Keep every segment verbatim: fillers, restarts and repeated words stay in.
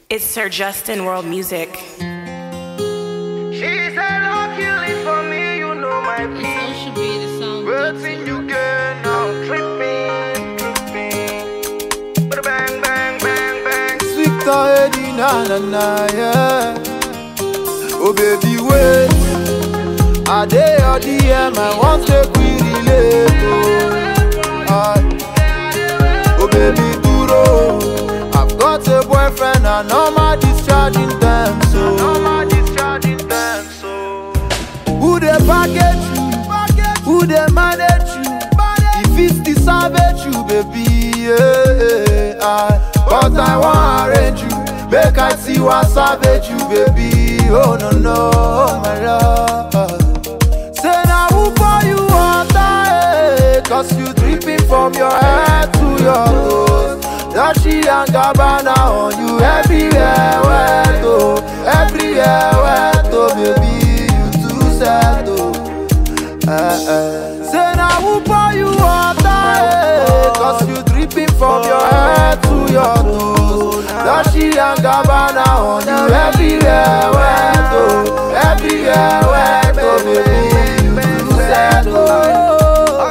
It's Sir Justin World Music. She said, "Love killing for me, you know my peace." Should be the song. Birthing you girl, now tripping, tripping. Bada bang, bang, bang, bang. Sweet Eddie, na na na, yeah. Oh baby, wait. I dey your D M, I want to we relate. Oh, I, oh baby, duro. I've got a boyfriend and all my discharging them. So, All my discharging them, so. who they package you? Who they manage you? If it's the savage you, baby, yeah, I, but I want arrange you. Make I see what savage you, baby. Oh no no, oh, my love. Say now who for you water, eh? Cause you dripping from your head to your toes. Dashi and Gabbana on you everywhere, wet oh, everywhere, wet oh, baby, you too sad oh. Eh, eh. Say now who pour you water, eh? Cause you dripping from your head to your toes. Dashi and Gabbana on you everywhere, wet oh, everywhere, wet oh, baby, you too sad oh.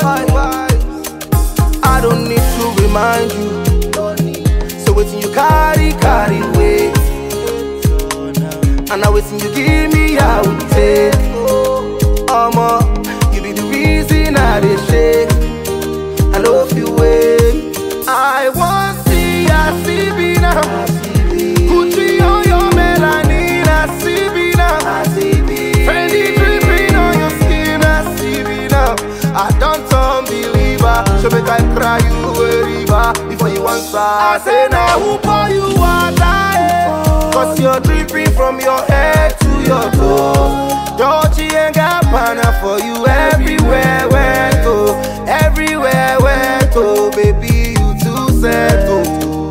I don't need to remind you. So waiting you carry, carry weight. And now waiting you give me how we take. Omo, you be the reason I dey shake. I know if you wait, I want see, I see me now. Gucci on your melanin, I see me now. Fendi dripping on your skin, I see me now. I don't turn believer, so make I cry you a river before you answer. I say now who pour you water, eh? Cause you're dripping from your head to your toes. Dolce and Gabbana for you everywhere, wet oh, everywhere, wet oh, baby you too settle.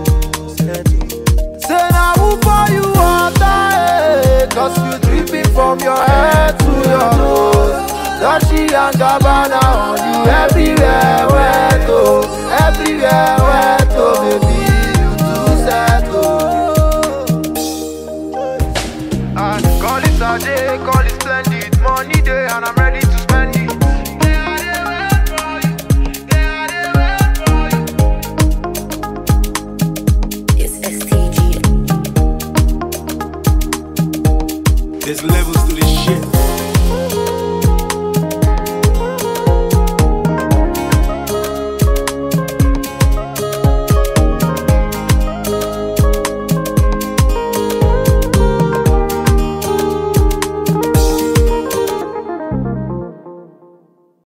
Say now who pour you water, eh? Cause you dripping from your head to your toes. Dashi and Gabbana on you everywhere, wet oh, everywhere, wet oh, baby you too sad oh. Ah, call it Saturday, call it splendid. Money day and I'm ready to spend it. It's S T G. There's levels to this shit.